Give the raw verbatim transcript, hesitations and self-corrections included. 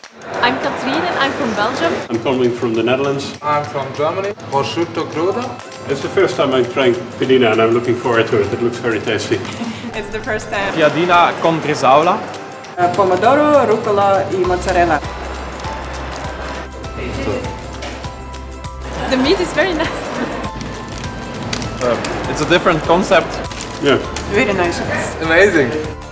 I'm Katrien and I'm from Belgium. I'm coming from the Netherlands. I'm from Germany. Prosciutto crudo. It's the first time I'm trying piadina and I'm looking forward to it. It looks very tasty. It's the first time. Piadina con bresaola. Uh, pomodoro, rucola e mozzarella. The meat is very nice. Uh, it's a different concept. Yeah. Very nice. It's amazing.